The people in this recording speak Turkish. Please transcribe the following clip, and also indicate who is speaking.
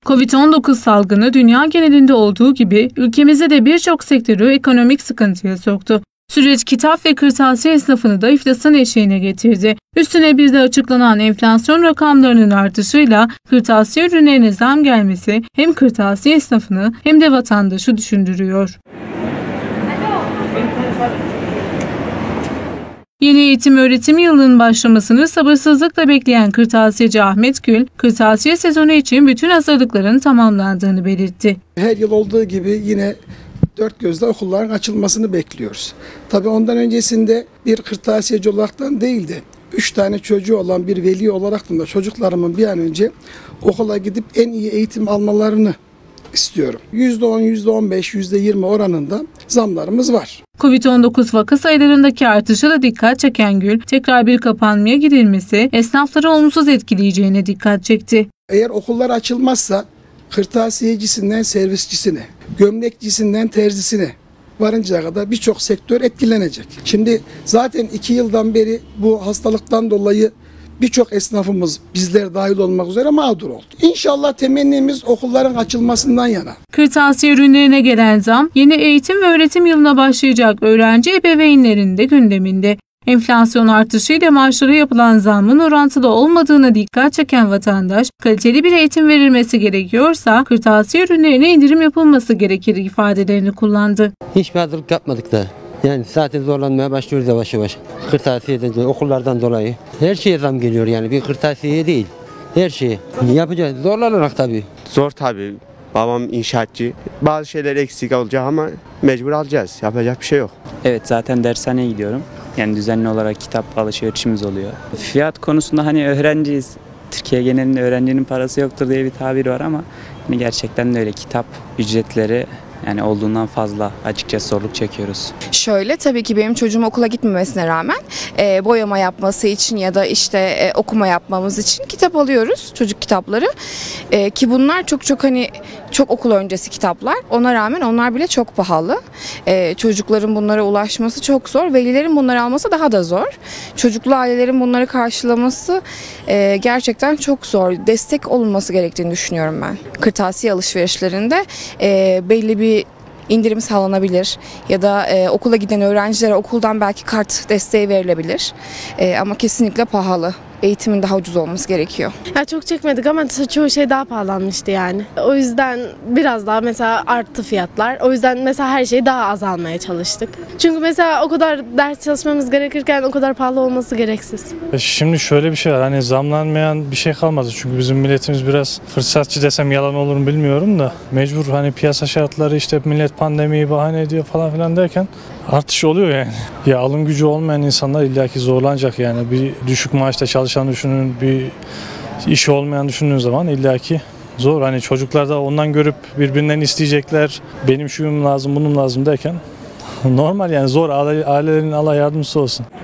Speaker 1: Covid-19 salgını dünya genelinde olduğu gibi ülkemizde de birçok sektörü ekonomik sıkıntıya soktu. Süreç kitap ve kırtasiye esnafını da iflasın eşiğine getirdi. Üstüne bir de açıklanan enflasyon rakamlarının artışıyla kırtasiye ürünlerine zam gelmesi hem kırtasiye esnafını hem de vatandaşı düşündürüyor. Yeni eğitim-öğretim yılının başlamasını sabırsızlıkla bekleyen kırtasiyeci Ahmet Gül, kırtasiye sezonu için bütün hazırlıkların tamamlandığını belirtti.
Speaker 2: Her yıl olduğu gibi yine dört gözle okulların açılmasını bekliyoruz. Tabii ondan öncesinde bir kırtasiyeci olaraktan değil de 3 tane çocuğu olan bir veli olarak da çocuklarımın bir an önce okula gidip en iyi eğitim almalarını istiyorum. %10, %15, %20 oranında zamlarımız var.
Speaker 1: Covid-19 vaka sayılarındaki artışa da dikkat çeken Gül, tekrar bir kapanmaya gidilmesi esnafları olumsuz etkileyeceğine dikkat çekti.
Speaker 2: Eğer okullar açılmazsa kırtasiyecisinden servisçisine, gömlekçisinden terzisine varıncaya kadar birçok sektör etkilenecek. Şimdi zaten 2 yıldan beri bu hastalıktan dolayı birçok esnafımız bizler dahil olmak üzere mağdur oldu. İnşallah temennimiz okulların açılmasından yana.
Speaker 1: Kırtasiye ürünlerine gelen zam yeni eğitim ve öğretim yılına başlayacak öğrenci ebeveynlerinin de gündeminde. Enflasyon artışıyla maaşlara yapılan zammın orantılı olmadığına dikkat çeken vatandaş, kaliteli bir eğitim verilmesi gerekiyorsa kırtasiye ürünlerine indirim yapılması gerekir ifadelerini kullandı.
Speaker 3: Hiçbir hazırlık yapmadık da. Yani zaten zorlanmaya başlıyoruz yavaş yavaş. Kırtasiyeden dolayı, okullardan dolayı. Her şeye zam geliyor yani. Bir kırtasiye değil. Her şeye. Yapacağız. Zorlanarak tabii.
Speaker 4: Zor tabii. Babam inşaatçı. Bazı şeyler eksik olacak ama mecbur alacağız. Yapacak bir şey yok.
Speaker 5: Evet, zaten dershaneye gidiyorum. Yani düzenli olarak kitap alışverişimiz oluyor. Fiyat konusunda hani öğrenciyiz. Türkiye genelinde öğrencinin parası yoktur diye bir tabir var ama hani gerçekten de öyle, kitap ücretleri yani olduğundan fazla, açıkçası zorluk çekiyoruz.
Speaker 6: Şöyle, tabii ki benim çocuğum okula gitmemesine rağmen boyama yapması için ya da işte okuma yapmamız için kitap alıyoruz, çocuk kitapları. Ki bunlar çok okul öncesi kitaplar. Ona rağmen onlar bile çok pahalı. Çocukların bunlara ulaşması çok zor. Velilerin bunları alması daha da zor. Çocuklu ailelerin bunları karşılaması gerçekten çok zor. Destek olunması gerektiğini düşünüyorum ben. Kırtasiye alışverişlerinde belli bir indirim sağlanabilir ya da okula giden öğrencilere okuldan belki kart desteği verilebilir. Ama kesinlikle pahalı. Eğitimin daha ucuz olması gerekiyor.
Speaker 7: Ya çok çekmedik ama çoğu şey daha pahalanmıştı yani. O yüzden biraz daha mesela arttı fiyatlar. O yüzden mesela her şeyi daha azalmaya çalıştık. Çünkü mesela o kadar ders çalışmamız gerekirken o kadar pahalı olması gereksiz.
Speaker 8: Şimdi şöyle bir şey var, hani zamlanmayan bir şey kalmadı. Çünkü bizim milletimiz biraz fırsatçı desem yalan olur mu bilmiyorum da mecbur, hani piyasa şartları, işte millet pandemiyi bahane ediyor falan filan derken artış oluyor yani. Ya alım gücü olmayan insanlar illaki zorlanacak yani. Bir düşük maaşta çalışan düşünün, bir işi olmayan düşündüğün zaman illaki zor. Hani çocuklar da ondan görüp birbirinden isteyecekler. Benim şuyum lazım, bunun lazım derken normal yani, zor. Ailelerin Allah yardımcısı olsun.